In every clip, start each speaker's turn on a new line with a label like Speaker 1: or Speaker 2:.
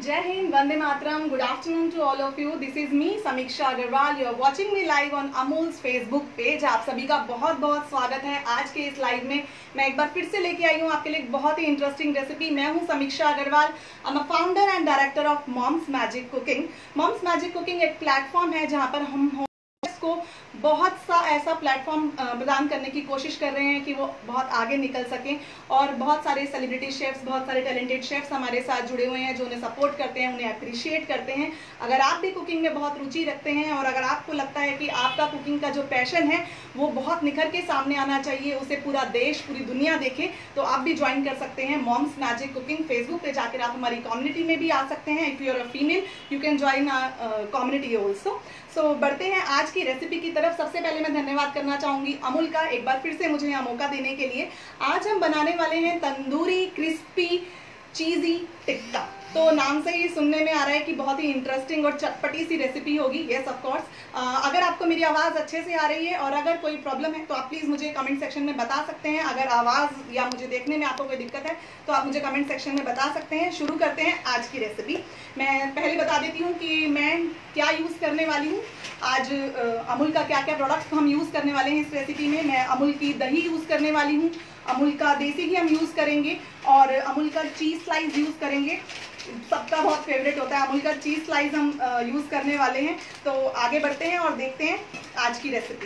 Speaker 1: Jai Hind, Vande Mataram. Good afternoon to all of you. This is me, Samiksha Agarwal. You are watching me live on Amul's Facebook page. आप सभी का बहुत बहुत स्वागत है आज के इस लाइव में। मैं एक बार फिर से लेके आई हूँ आपके लिए एक बहुत ही इंटरेस्टिंग रेसिपी। मैं हूँ Samiksha Agarwal. I am a founder and director of Mom's Magic Cooking. Mom's Magic Cooking एक प्लेटफॉर्म है जहाँ पर हम को बहुत सा ऐसा प्लेटफॉर्म प्रदान करने की कोशिश कर रहे हैं कि वो बहुत आगे निकल सकें, और बहुत सारे सेलिब्रिटी शेफ्स, बहुत सारे टैलेंटेड शेफ्स हमारे साथ जुड़े हुए हैं जो उन्हें सपोर्ट करते हैं, उन्हें अप्रिशिएट करते हैं। अगर आप भी कुकिंग में बहुत रुचि रखते हैं और अगर आपको लगता है कि आपका कुकिंग का जो पैशन है वो बहुत निखर के सामने आना चाहिए, उसे पूरा देश, पूरी दुनिया देखे, तो आप भी ज्वाइन कर सकते हैं मॉम्स मैजिक कुकिंग। फेसबुक पे जाकर आप हमारी कम्युनिटी में भी आ सकते हैं। If you are a female you can join community also. So बढ़ते हैं आज की रेसिपी की तरफ। सबसे पहले मैं धन्यवाद करना चाहूंगी अमूल का एक बार फिर से मुझे यहाँ मौका देने के लिए। आज हम बनाने वाले हैं तंदूरी क्रिस्पी चीजी टिक्का। तो नाम से ही सुनने में आ रहा है कि बहुत ही इंटरेस्टिंग और चटपटी सी रेसिपी होगी। Yes of course. अगर आपको मेरी आवाज़ अच्छे से आ रही है और अगर कोई प्रॉब्लम है तो आप प्लीज़ मुझे कमेंट सेक्शन में बता सकते हैं। अगर आवाज़ या मुझे देखने में आपको कोई दिक्कत है तो आप मुझे कमेंट सेक्शन में बता सकते हैं। शुरू करते हैं आज की रेसिपी। मैं पहले बता देती हूँ कि मैं क्या यूज़ करने वाली हूँ। आज अमूल का क्या क्या प्रोडक्ट्स हम यूज़ करने वाले हैं इस रेसिपी में। मैं अमूल की दही यूज़ करने वाली हूँ, अमूल का देसी घी हम यूज़ करेंगे और अमूल का चीज़ स्लाइस यूज़ करेंगे। सबका बहुत फेवरेट होता है अमूल का चीज़ स्लाइस हम यूज़ करने वाले हैं। तो आगे बढ़ते हैं और देखते हैं आज की रेसिपी।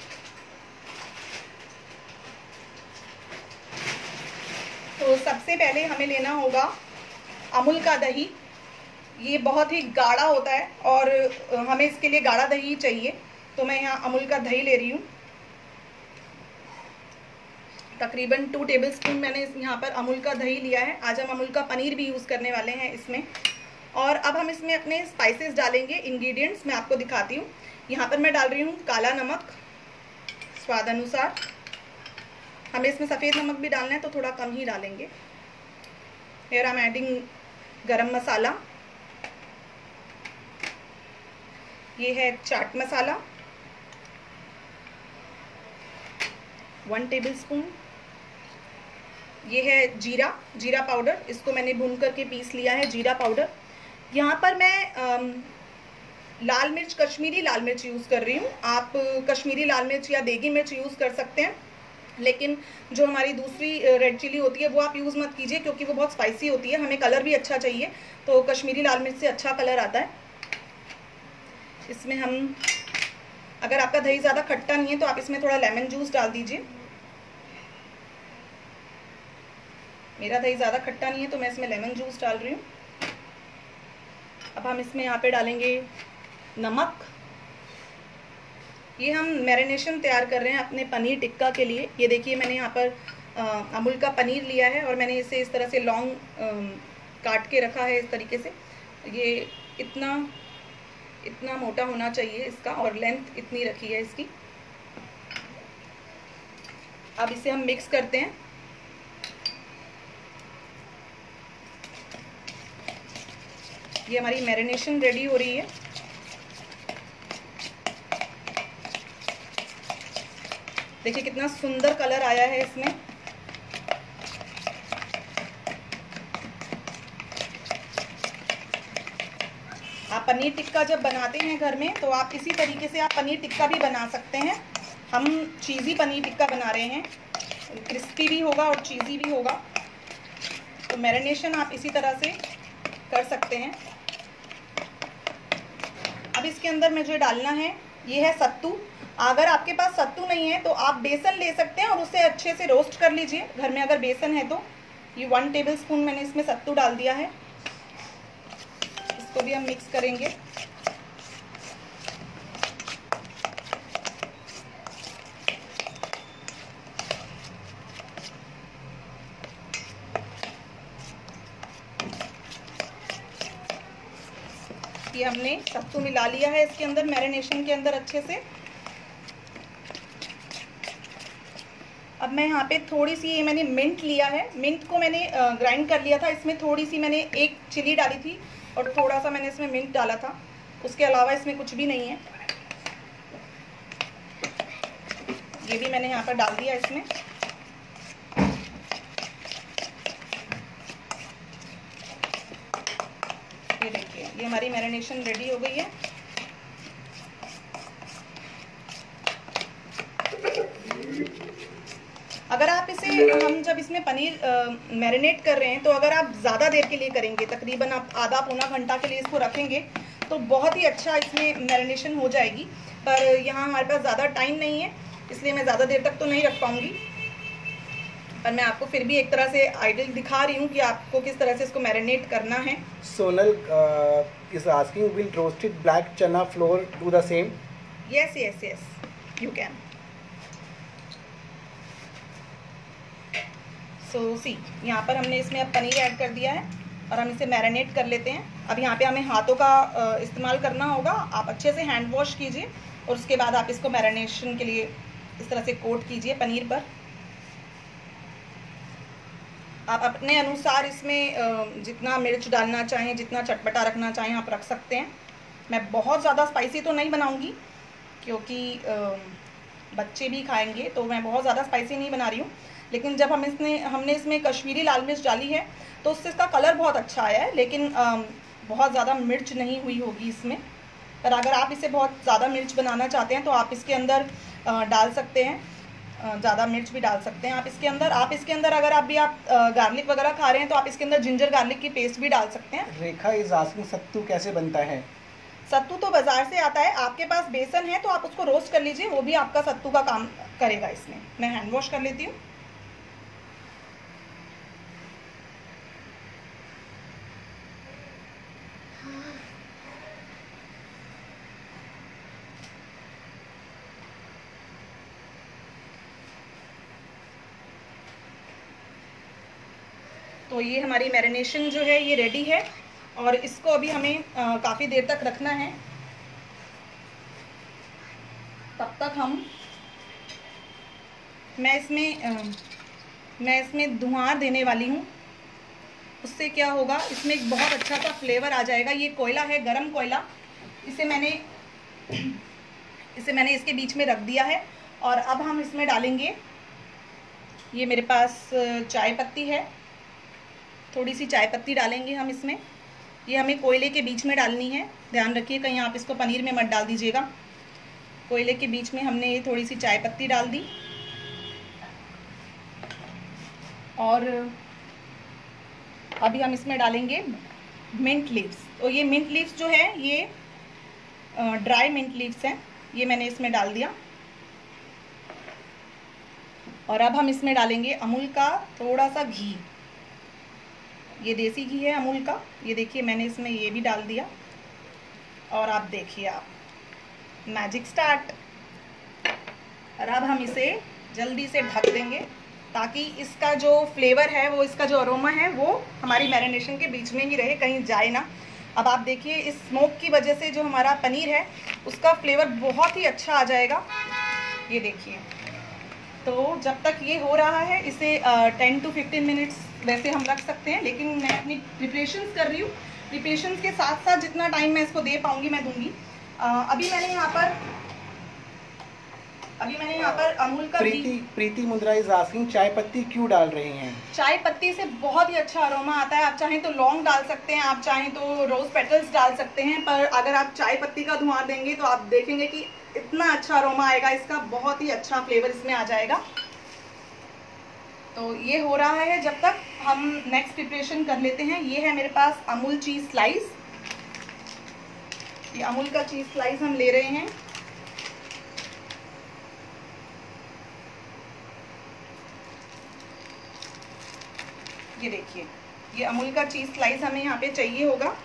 Speaker 1: तो सबसे पहले हमें लेना होगा अमूल का दही। ये बहुत ही गाढ़ा होता है और हमें इसके लिए गाढ़ा दही चाहिए। तो मैं यहाँ अमूल का दही ले रही हूँ। तकरीबन 2 टेबलस्पून मैंने यहाँ पर अमूल का दही लिया है। आज हम अमूल का पनीर भी यूज़ करने वाले हैं इसमें। और अब हम इसमें अपने स्पाइसेस डालेंगे। इंग्रेडिएंट्स मैं आपको दिखाती हूँ। यहाँ पर मैं डाल रही हूँ काला नमक स्वाद अनुसार। हमें इसमें सफ़ेद नमक भी डालना है तो थोड़ा कम ही डालेंगे। फिर आई एम एडिंग गरम मसाला। ये है चाट मसाला 1 टेबलस्पून। ये है जीरा पाउडर, इसको मैंने भून करके पीस लिया है, जीरा पाउडर। यहाँ पर मैं लाल मिर्च, कश्मीरी लाल मिर्च यूज़ कर रही हूँ। आप कश्मीरी लाल मिर्च या देगी मिर्च यूज़ कर सकते हैं, लेकिन जो हमारी दूसरी रेड चिली होती है वो आप यूज़ मत कीजिए क्योंकि वो बहुत स्पाइसी होती है। हमें कलर भी अच्छा चाहिए तो कश्मीरी लाल मिर्च से अच्छा कलर आता है। इसमें हम, अगर आपका दही ज़्यादा खट्टा नहीं है तो आप इसमें थोड़ा लेमन जूस डाल दीजिए। मेरा दही ज़्यादा खट्टा नहीं है तो मैं इसमें लेमन जूस डाल रही हूँ। अब हम इसमें यहाँ पे डालेंगे नमक। ये हम मैरिनेशन तैयार कर रहे हैं अपने पनीर टिक्का के लिए। ये देखिए मैंने यहाँ पर अमूल का पनीर लिया है और मैंने इसे इस तरह से लॉन्ग काट के रखा है इस तरीके से। ये इतना मोटा होना चाहिए इसका और लेंथ इतनी रखी है इसकी। अब इसे हम मिक्स करते हैं। ये हमारी मैरिनेशन रेडी हो रही है। देखिए कितना सुंदर कलर आया है इसमें। आप पनीर टिक्का जब बनाते हैं घर में तो आप इसी तरीके से आप पनीर टिक्का भी बना सकते हैं। हम चीज़ी पनीर टिक्का बना रहे हैं, क्रिस्पी भी होगा और चीज़ी भी होगा। तो मैरिनेशन आप इसी तरह से कर सकते हैं। अब इसके अंदर मुझे डालना है, ये है सत्तू। अगर आपके पास सत्तू नहीं है तो आप बेसन ले सकते हैं और उसे अच्छे से रोस्ट कर लीजिए घर में अगर बेसन है तो। ये 1 टेबलस्पून मैंने इसमें सत्तू डाल दिया है। इसको भी हम मिक्स करेंगे। ये हमने सत्तू मिला लिया है इसके अंदर, मैरिनेशन के अंदर अच्छे से। अब मैं यहाँ पे थोड़ी सी, ये मैंने मिंट लिया है, मिंट को मैंने ग्राइंड कर लिया था। इसमें थोड़ी सी मैंने 1 चिली डाली थी और थोड़ा सा मैंने इसमें मिंट डाला था। उसके अलावा इसमें कुछ भी नहीं है। ये भी मैंने यहाँ पर डाल दिया इसमें। ये हमारी मैरिनेशन रेडी हो गई है। अगर आप इसे, हम जब इसमें पनीर मैरिनेट कर रहे हैं तो अगर आप ज़्यादा देर के लिए करेंगे, तकरीबन आप आधा पौना घंटा के लिए इसको रखेंगे तो बहुत ही अच्छा इसमें मैरिनेशन हो जाएगी। पर यहाँ हमारे पास ज़्यादा टाइम नहीं है, इसलिए मैं ज़्यादा देर तक तो नहीं रख पाऊँगी। पर मैं आपको फिर भी एक तरह से आइडियल दिखा रही हूँ कि आपको किस तरह से इसको मैरिनेट करना है।
Speaker 2: Sonal is asking, will roasted black chana flour do the same?
Speaker 1: Yes, yes, yes, you can. So see, यहाँ पर हमने इसमें अब पनीर ऐड कर दिया है और हम इसे मैरिनेट कर लेते हैं। अब यहाँ पे हमें हाथों का इस्तेमाल करना होगा। आप अच्छे से हैंड वॉश कीजिए और उसके बाद आप इसको मैरिनेशन के लिए इस तरह से कोट कीजिए पनीर पर। आप अपने अनुसार इसमें जितना मिर्च डालना चाहें, जितना चटपटा रखना चाहें आप रख सकते हैं। मैं बहुत ज़्यादा स्पाइसी तो नहीं बनाऊंगी क्योंकि बच्चे भी खाएंगे, तो मैं बहुत ज़्यादा स्पाइसी नहीं बना रही हूँ। लेकिन जब हमने इसमें कश्मीरी लाल मिर्च डाली है तो उससे इसका कलर बहुत अच्छा आया है, लेकिन बहुत ज़्यादा मिर्च नहीं हुई होगी इसमें। पर अगर आप इसे बहुत ज़्यादा मिर्च बनाना चाहते हैं तो आप इसके अंदर डाल सकते हैं, ज़्यादा मिर्च भी डाल सकते हैं आप इसके अंदर। आप इसके अंदर अगर आप गार्लिक वगैरह खा रहे हैं तो आप इसके अंदर जिंजर गार्लिक की पेस्ट भी डाल सकते हैं।
Speaker 2: रेखा इज आस्किंग, सत्तू कैसे बनता है?
Speaker 1: सत्तू तो बाजार से आता है, आपके पास बेसन है तो आप उसको रोस्ट कर लीजिए, वो भी आपका सत्तू का काम करेगा इसमें। मैं हैंड वॉश कर लेती हूँ। तो ये हमारी मैरिनेशन जो है ये रेडी है और इसको अभी हमें काफ़ी देर तक रखना है। तब तक मैं इसमें धुआं देने वाली हूँ। उससे क्या होगा, इसमें एक बहुत अच्छा सा फ्लेवर आ जाएगा। ये कोयला है, गरम कोयला, इसे मैंने इसके बीच में रख दिया है। और अब हम इसमें डालेंगे, ये मेरे पास चाय पत्ती है, थोड़ी सी चाय पत्ती डालेंगे हम इसमें। ये हमें कोयले के बीच में डालनी है, ध्यान रखिए कहीं आप इसको पनीर में मत डाल दीजिएगा। कोयले के बीच में हमने ये थोड़ी सी चाय पत्ती डाल दी। और अभी हम इसमें डालेंगे मिंट लीव्स। तो ये मिंट लीव्स जो है ये ड्राई मिंट लीव्स हैं, ये मैंने इसमें डाल दिया। और अब हम इसमें डालेंगे अमूल का थोड़ा सा घी, ये देसी घी है अमूल का, ये देखिए मैंने इसमें ये भी डाल दिया। और आप देखिए, आप मैजिक स्टार्ट। और अब हम इसे जल्दी से ढक देंगे ताकि इसका जो फ्लेवर है, वो इसका जो अरोमा है वो हमारी मैरिनेशन के बीच में ही रहे, कहीं जाए ना। अब आप देखिए इस स्मोक की वजह से जो हमारा पनीर है उसका फ्लेवर बहुत ही अच्छा आ जाएगा, ये देखिए। तो जब तक ये हो रहा है इसे 10 to 15 मिनट्स वैसे हम रख सकते हैं, लेकिन मैं अपनी प्रिपरेशंस कर रही हूँ। प्रिपरेशंस के साथ साथ जितना टाइम मैं इसको दे पाऊँगी मैं दूंगी। अभी मैंने यहाँ पर अमूल का
Speaker 2: प्रीति मुद्रा इज आस्किंग, चाय पत्ती क्यों डाल रही हैं? चाय
Speaker 1: पत्ती से बहुत ही अच्छा अरोमा आता है। आप चाहें तो लौंग डाल सकते हैं, आप चाहें तो रोज पेटल्स डाल सकते हैं, पर अगर आप चाय पत्ती का धुआं देंगे तो आप देखेंगे कि इतना अच्छा अरोमा आएगा इसका, बहुत ही अच्छा फ्लेवर इसमें आ जाएगा। तो ये हो रहा है, जब तक हम नेक्स्ट प्रिपरेशन कर लेते हैं। ये है मेरे पास अमूल चीज स्लाइस, ये अमूल का चीज स्लाइस हम ले रहे हैं। ये देखिए, ये अमूल का चीज स्लाइस हमें यहाँ पे चाहिए होगा।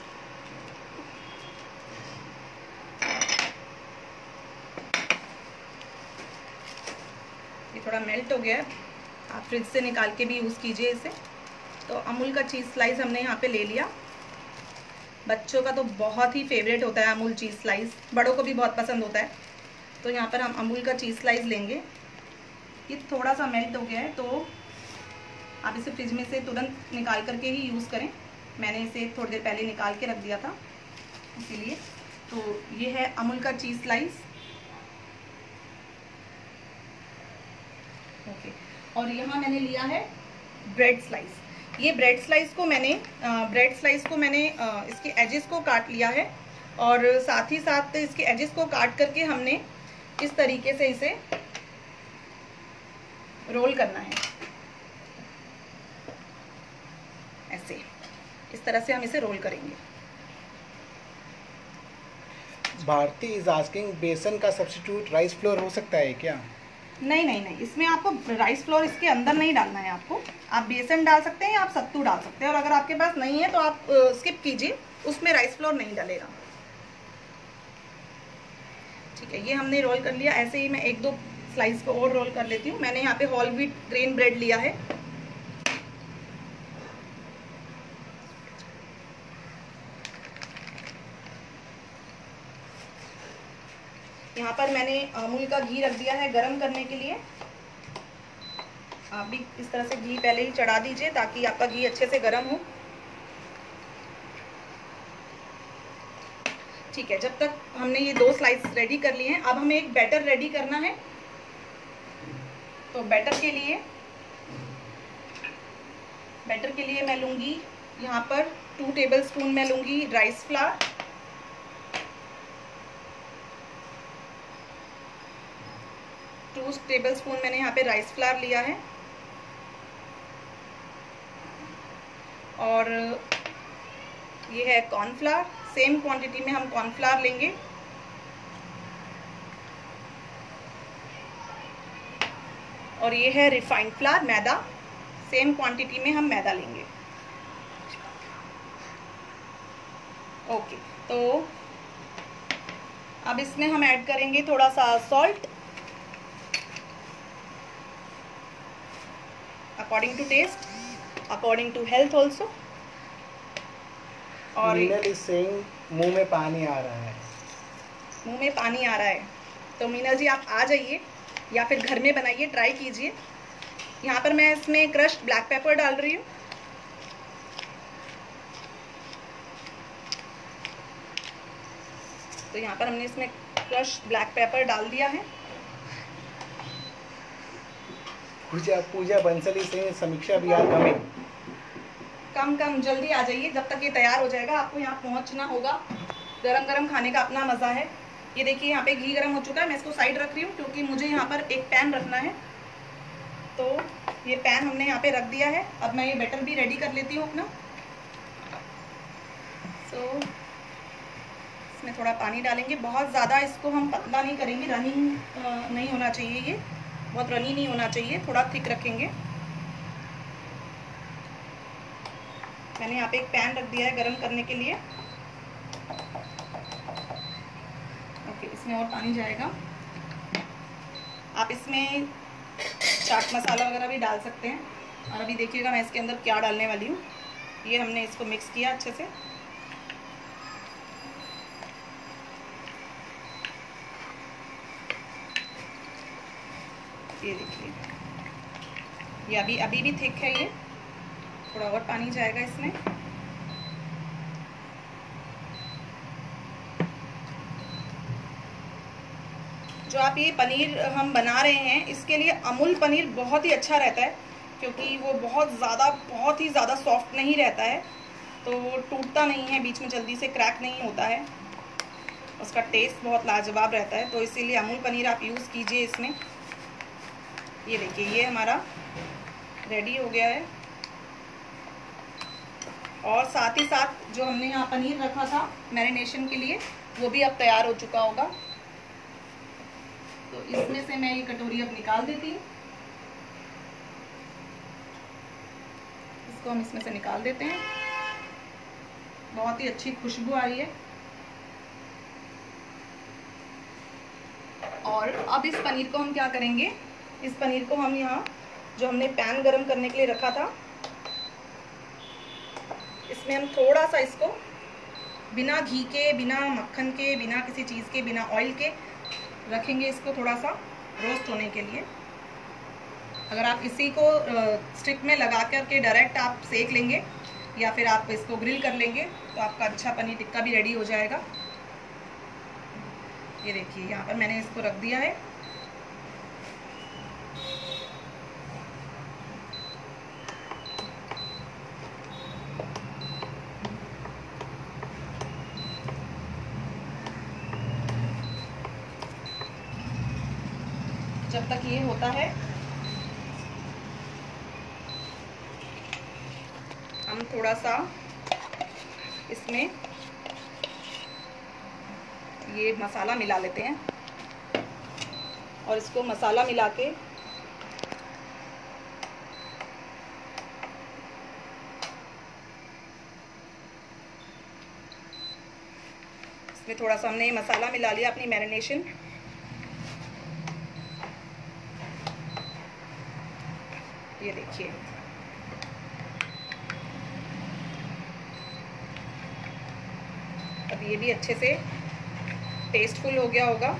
Speaker 1: ये थोड़ा मेल्ट हो गया है, आप फ्रिज से निकाल के भी यूज़ कीजिए इसे। तो अमूल का चीज़ स्लाइस हमने यहाँ पे ले लिया। बच्चों का तो बहुत ही फेवरेट होता है अमूल चीज़ स्लाइस, बड़ों को भी बहुत पसंद होता है। तो यहाँ पर हम अमूल का चीज़ स्लाइस लेंगे। ये थोड़ा सा मेल्ट हो गया है तो आप इसे फ्रिज में से तुरंत निकाल करके ही यूज़ करें। मैंने इसे थोड़ी देर पहले निकाल के रख दिया था इसीलिए। तो ये है अमूल का चीज़ स्लाइस, ओके। और यहाँ मैंने लिया है ब्रेड स्लाइस। ये ब्रेड स्लाइस को मैंने इसके एजेस को काट लिया है और साथ ही साथ इसके एजेस को काट करके हमने इस तरीके से इसे रोल करना है। ऐसे इस तरह से हम इसे रोल करेंगे।
Speaker 2: भारती इज आस्किंग बेसन का सब्स्टिट्यूट राइस फ्लोर हो सकता है क्या?
Speaker 1: नहीं, इसमें आपको राइस फ्लोर इसके अंदर नहीं डालना है। आपको आप बेसन डाल सकते हैं या आप सत्तू डाल सकते हैं, और अगर आपके पास नहीं है तो आप स्किप कीजिए, उसमें राइस फ्लोर नहीं डालेगा। ठीक है, ये हमने रोल कर लिया। ऐसे ही मैं एक दो स्लाइस को और रोल कर लेती हूँ। मैंने यहाँ पे होल व्हीट ग्रेन ब्रेड लिया है। यहाँ पर मैंने अमूल का घी रख दिया है गरम करने के लिए। आप भी इस तरह से घी पहले ही चढ़ा दीजिए ताकि आपका घी अच्छे से गरम हो। ठीक है, जब तक हमने ये 2 स्लाइस रेडी कर लिए हैं, अब हमें एक बैटर रेडी करना है। तो बैटर के लिए मैं लूँगी यहाँ पर 2 टेबलस्पून मैं लूँगी राइस फ्लावर, 2 टेबलस्पून मैंने यहाँ पे राइस फ्लावर लिया है, और ये है कॉर्नफ्लावर। सेम क्वांटिटी में हम कॉर्नफ्लावर लेंगे। और ये है रिफाइंड फ्लावर, मैदा। सेम क्वांटिटी में हम मैदा लेंगे। ओके, तो अब इसमें हम ऐड करेंगे थोड़ा सा salt according to taste, according to health also. और
Speaker 2: मीनल इज सेइंग मुंह में पानी आ रहा है।
Speaker 1: मुंह में पानी आ रहा है, तो मीनल जी आप आ जाइए या फिर घर में बनाइए, ट्राई कीजिए। यहाँ पर मैं इसमें क्रश्ड ब्लैक पेपर डाल रही हूँ। तो यहाँ पर हमने इसमें क्रश्ड ब्लैक पेपर डाल दिया है।
Speaker 2: Pooja Bansal is saying Samiksha we are coming.
Speaker 1: Come जल्दी आ जाइए, जब तक ये तैयार हो जाएगा आपको यहाँ पहुँचना होगा। गरम गरम खाने का अपना मज़ा है। ये देखिए यहाँ पे घी गरम हो चुका है। मैं इसको साइड रख रही हूँ क्योंकि मुझे यहाँ पर एक पैन रखना है। तो ये पैन हमने यहाँ पे रख दिया है। अब मैं ये बैटर भी रेडी कर लेती हूँ अपना। तो इसमें थोड़ा पानी डालेंगे। बहुत ज़्यादा इसको हम पतला नहीं करेंगे, रनिंग नहीं होना चाहिए, ये बहुत रनी नहीं होना चाहिए, थोड़ा थिक रखेंगे। मैंने यहाँ पे एक पैन रख दिया है गरम करने के लिए। ओके, इसमें और पानी जाएगा। आप इसमें चाट मसाला वगैरह भी डाल सकते हैं। और अभी देखिएगा मैं इसके अंदर क्या डालने वाली हूँ। ये हमने इसको मिक्स किया अच्छे से। ये देखिए, ये अभी भी थिक है। ये थोड़ा और पानी जाएगा इसमें। जो आप ये पनीर हम बना रहे हैं, इसके लिए अमूल पनीर बहुत ही अच्छा रहता है, क्योंकि वो बहुत ही ज़्यादा सॉफ्ट नहीं रहता है, तो वो टूटता नहीं है, बीच में जल्दी से क्रैक नहीं होता है, उसका टेस्ट बहुत लाजवाब रहता है। तो इसीलिए अमूल पनीर आप यूज़ कीजिए इसमें। ये देखिए, ये हमारा रेडी हो गया है। और साथ ही साथ जो हमने यहाँ पनीर रखा था मैरिनेशन के लिए, वो भी अब तैयार हो चुका होगा। तो इसमें से मैं ये कटोरी अब निकाल देती हूँ। इसको हम इसमें से निकाल देते हैं। बहुत ही अच्छी खुशबू आ रही है। और अब इस पनीर को हम क्या करेंगे, इस पनीर को हम यहाँ जो हमने पैन गरम करने के लिए रखा था, इसमें हम थोड़ा सा इसको बिना घी के, बिना मक्खन के, बिना किसी चीज़ के, बिना ऑयल के रखेंगे, इसको थोड़ा सा रोस्ट होने के लिए। अगर आप इसी को स्टिक में लगा करके डायरेक्ट आप सेक लेंगे या फिर आप इसको ग्रिल कर लेंगे, तो आपका अच्छा पनीर टिक्का भी रेडी हो जाएगा। ये देखिए, यहाँ पर मैंने इसको रख दिया है। जब तक ये होता है हम थोड़ा सा इसमें ये मसाला मिला लेते हैं और इसको मसाला मिला के इसमें थोड़ा सा हमने मसाला मिला लिया अपनी मैरिनेशन। ये देखिए अब ये भी अच्छे से टेस्टफुल हो गया होगा।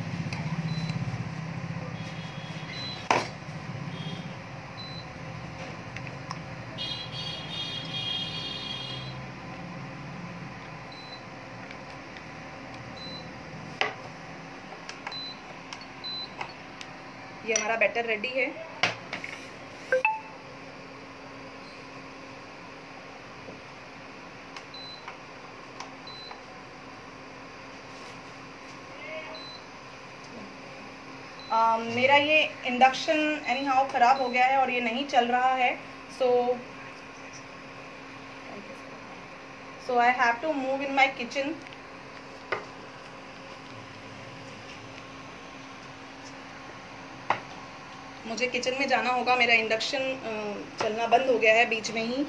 Speaker 1: ये हमारा बैटर रेडी है। मेरा ये इंडक्शन एनी हाउ ख़राब हो गया है और ये नहीं चल रहा है, so I have to move in my kitchen. मुझे किचन में जाना होगा, मेरा इंडक्शन चलना बंद हो गया है बीच में ही।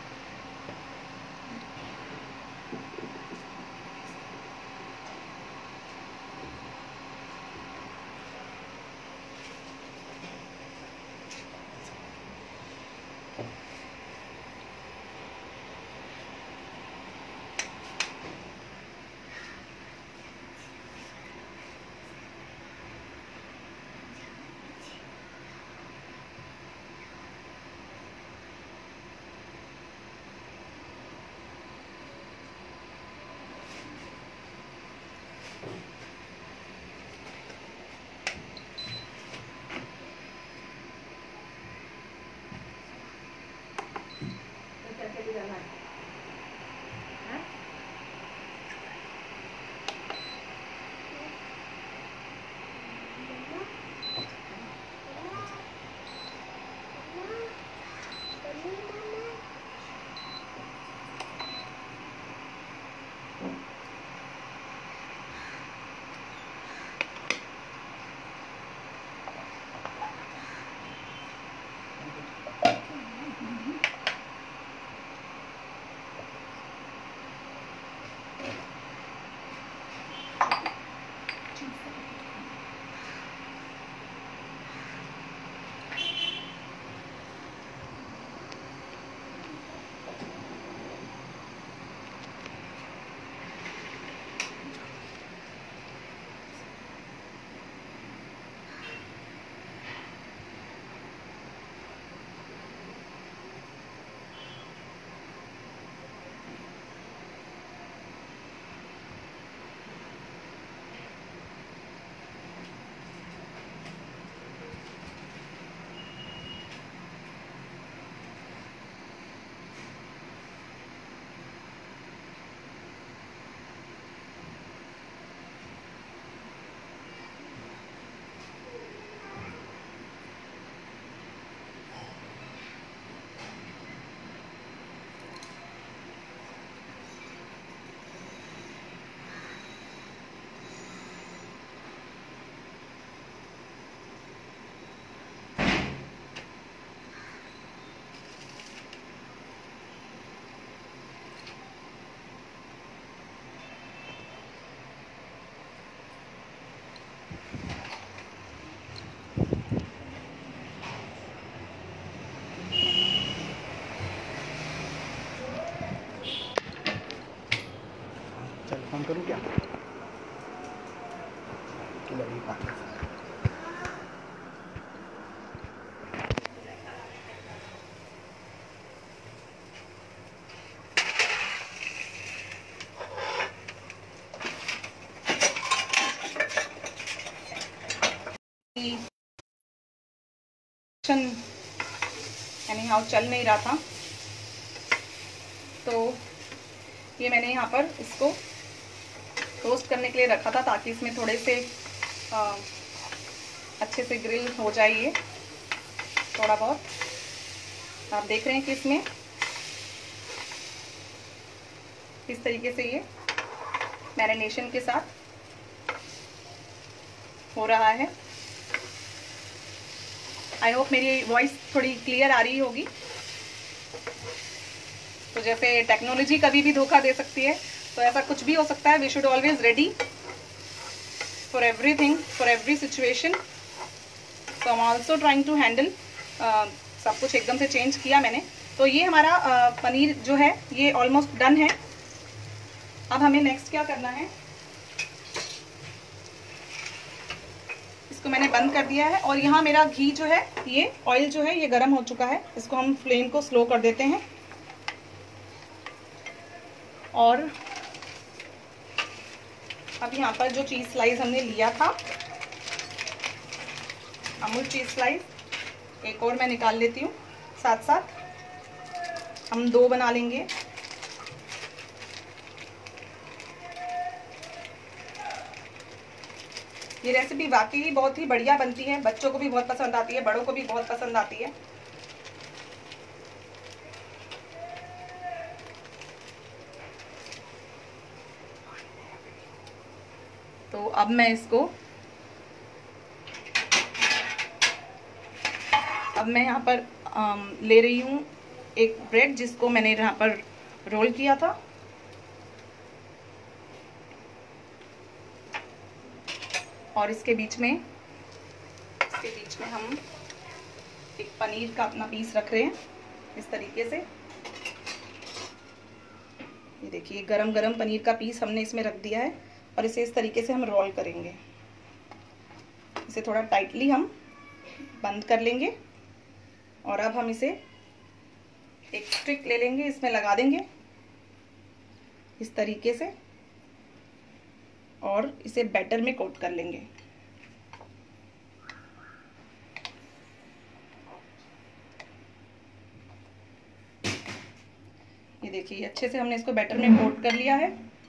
Speaker 2: फोन करूँ क्या कि लगी बात
Speaker 1: यानी हाउ चल नहीं रहा था, तो ये मैंने यहाँ पर इसको रोस्ट करने के लिए रखा था ताकि इसमें थोड़े से अच्छे से ग्रिल हो जाए ये थोड़ा बहुत। आप देख रहे हैं कि इसमें किस तरीके से ये मैरिनेशन के साथ हो रहा है। आई होप मेरी वॉइस थोड़ी क्लियर आ रही होगी। तो जैसे टेक्नोलॉजी कभी भी धोखा दे सकती है, तो ऐसा कुछ भी हो सकता है। We should always ready for everything, for every situation. तो I am also trying to handle, सब कुछ एकदम से चेंज किया मैंने। तो ये हमारा पनीर जो है ये ऑलमोस्ट डन है। अब हमें नेक्स्ट क्या करना है, इसको मैंने बंद कर दिया है और यहाँ मेरा घी जो है, ये ऑयल जो है ये गर्म हो चुका है। इसको हम फ्लेम को स्लो कर देते हैं और अब यहाँ पर जो चीज़ स्लाइस हमने लिया था, अमूल चीज़ स्लाइस, एक और मैं निकाल लेती हूँ। साथ साथ हम 2 बना लेंगे। ये रेसिपी वाकई बहुत ही बढ़िया बनती है, बच्चों को भी बहुत पसंद आती है, बड़ों को भी बहुत पसंद आती है। तो अब मैं इसको, अब मैं यहाँ पर ले रही हूँ एक ब्रेड जिसको मैंने यहाँ पर रोल किया था। और इसके बीच में हम एक पनीर का अपना पीस रख रहे हैं इस तरीके से। ये देखिए गरम गरम पनीर का पीस हमने इसमें रख दिया है और इसे इस तरीके से हम रोल करेंगे। इसे थोड़ा टाइटली हम बंद कर लेंगे और अब हम इसे एक स्टिक ले लेंगे, इसमें लगा देंगे इस तरीके से और इसे बैटर में कोट कर लेंगे। ये देखिए अच्छे से हमने इसको बैटर में कोट कर लिया है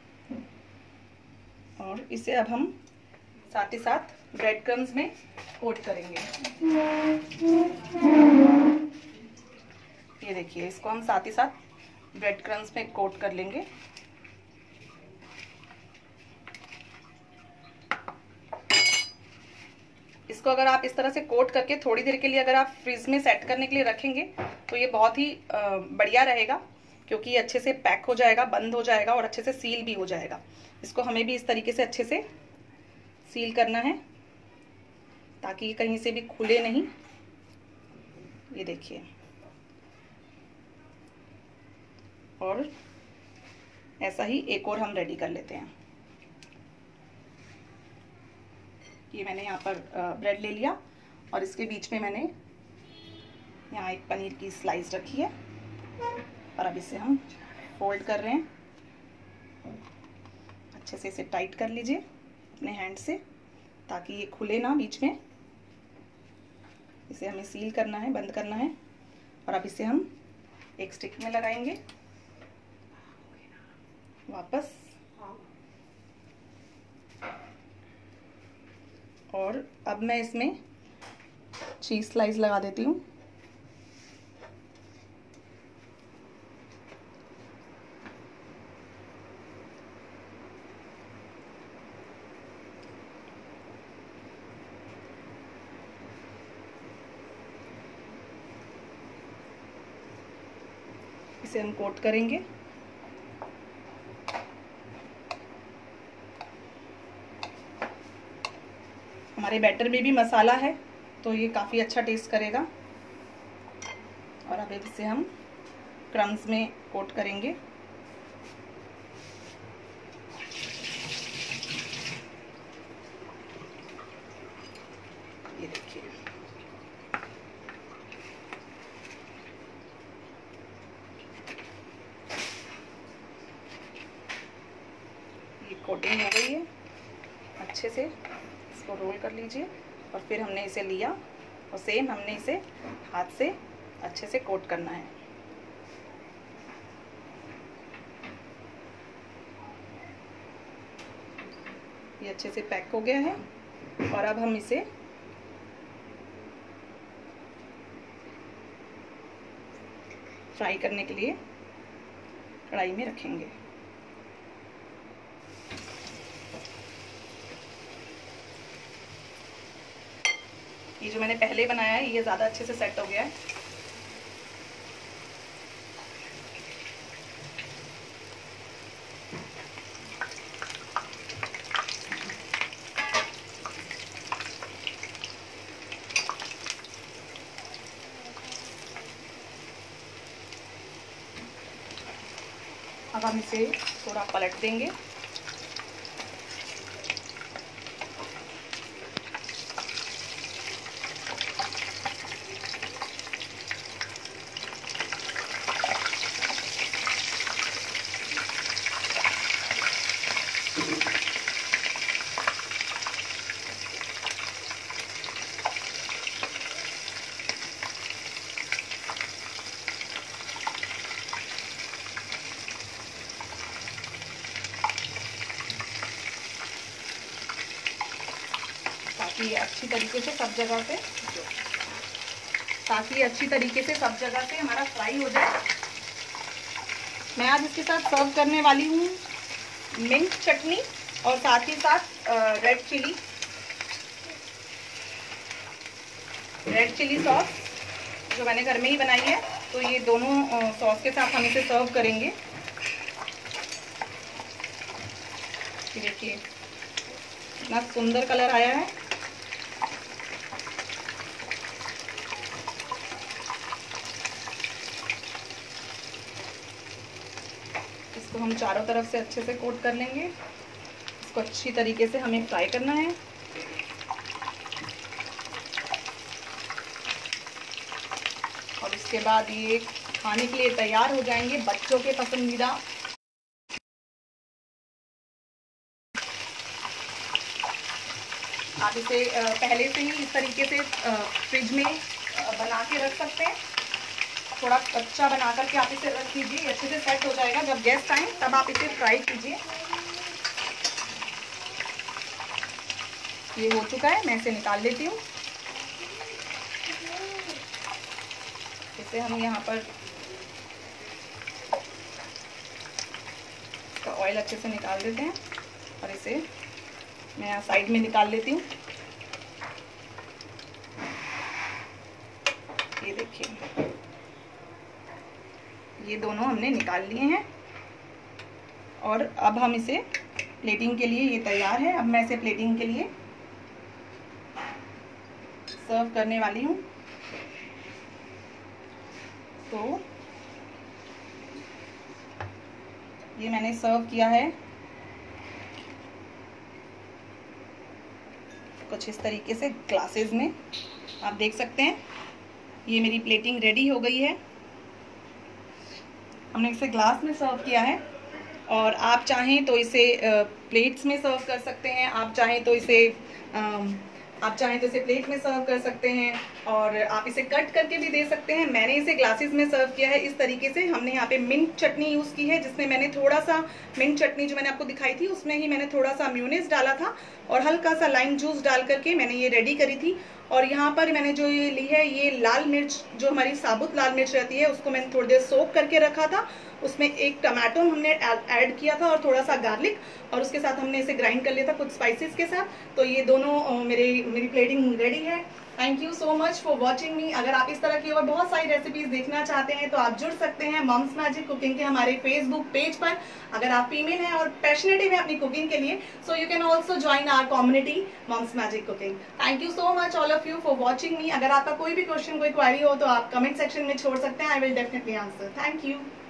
Speaker 1: और इसे अब हम साथ ही साथ ब्रेड क्रम्स में कोट करेंगे। ये देखिए इसको हम साथ ही साथ ब्रेड क्रम्स में कोट कर लेंगे। इसको अगर आप इस तरह से कोट करके थोड़ी देर के लिए अगर आप फ्रिज में सेट करने के लिए रखेंगे तो ये बहुत ही बढ़िया रहेगा, क्योंकि ये अच्छे से पैक हो जाएगा, बंद हो जाएगा और अच्छे से सील भी हो जाएगा। इसको हमें भी इस तरीके से अच्छे से सील करना है ताकि ये कहीं से भी खुले नहीं। ये देखिए, और ऐसा ही एक और हम रेडी कर लेते हैं। ये मैंने यहाँ पर ब्रेड ले लिया और इसके बीच में मैंने यहाँ एक पनीर की स्लाइस रखी है और अब इसे हम फोल्ड कर रहे हैं। अच्छे से इसे टाइट कर लीजिए अपने हैंड से ताकि ये खुले ना बीच में। इसे हमें सील करना है, बंद करना है और अब इसे हम एक स्टिक में लगाएंगे वापस। और अब मैं इसमें चीज़ स्लाइस लगा देती हूँ। इसे हम कोट करेंगे। हमारे बैटर में भी मसाला है तो ये काफ़ी अच्छा टेस्ट करेगा। और अब इसे हम क्रम्स में कोट करेंगे। ये देखिए, ये कोटिंग हो गई है। अच्छे से इसको रोल कर लीजिए और फिर हमने इसे लिया और सेम हमने इसे हाथ से अच्छे से कोट करना है। ये अच्छे से पैक हो गया है और अब हम इसे फ्राई करने के लिए कढ़ाई में रखेंगे। ये जो मैंने पहले बनाया है ये ज़्यादा अच्छे से सेट हो गया है। अब हम इसे थोड़ा पलट देंगे। ताकि ये अच्छी तरीके से सब जगह से हमारा फ्राई हो जाए। मैं आज इसके साथ सर्व करने वाली हूँ मिंट चटनी और साथ ही साथ रेड चिली सॉस जो मैंने घर में ही बनाई है। तो ये दोनों सॉस के साथ हम इसे सर्व करेंगे। देखिए इतना सुंदर कलर आया है। इसको हम चारों तरफ से अच्छे से कोट कर लेंगे। इसको अच्छी तरीके से हमें फ्राई करना है। और उसके बाद ये खाने के लिए तैयार हो जाएंगे, बच्चों के पसंदीदा। आप इसे पहले से ही इस तरीके से फ्रिज में बना के रख सकते हैं। थोड़ा कच्चा बना करके आप इसे रख दीजिए, अच्छे से सेट हो जाएगा। जब गेस्ट आए तब आप इसे फ्राई कीजिए। ये हो चुका है, मैं इसे निकाल लेती हूँ। इसे हम यहाँ पर इसका ऑयल अच्छे से निकाल देते हैं और इसे मैं यहाँ साइड में निकाल लेती हूँ। ये देखिए ये दोनों हमने निकाल लिए हैं और अब हम इसे प्लेटिंग के लिए ये तैयार है। अब मैं इसे प्लेटिंग के लिए सर्व करने वाली हूँ। तो ये मैंने सर्व किया है कुछ इस तरीके से ग्लासेस में। आप देख सकते हैं ये मेरी प्लेटिंग रेडी हो गई है। हमने इसे ग्लास में सर्व किया है और आप चाहें तो इसे प्लेट्स में सर्व कर सकते हैं। आप चाहें तो इसे प्लेट में सर्व कर सकते हैं और आप इसे कट करके भी दे सकते हैं। मैंने इसे ग्लासेस में सर्व किया है इस तरीके से। हमने यहाँ पे मिंट चटनी यूज़ की है, जिसमें मैंने थोड़ा सा मिंट चटनी जो मैंने आपको दिखाई थी उसमें ही मैंने थोड़ा सा म्यूनेस डाला था और हल्का सा लाइम जूस डाल करके मैंने ये रेडी करी थी। और यहाँ पर मैंने जो ये ली है ये लाल मिर्च, जो हमारी साबुत लाल मिर्च रहती है, उसको मैंने थोड़ी देर सोक करके रखा था। उसमें एक टमाटो हमने ऐड किया था और थोड़ा सा गार्लिक, और उसके साथ हमने इसे ग्राइंड कर लिया था कुछ स्पाइसेस के साथ। तो ये दोनों मेरी प्लेटिंग रेडी है। Thank you so much for watching me. अगर आप इस तरह की और बहुत सारी रेसिपीज देखना चाहते हैं तो आप जुड़ सकते हैं मॉम्स मैजिक कुकिंग के हमारे फेसबुक पेज पर। अगर आप फीमेल हैं और पैशनेटिव हैं अपनी कुकिंग के लिए, so you can also join our community Mom's Magic Cooking. Thank you so much all of you for watching me. अगर आपका कोई भी क्वेश्चन, कोई क्वेरी हो तो आप कमेंट सेक्शन में छोड़ सकते हैं। I will definitely answer. Thank you.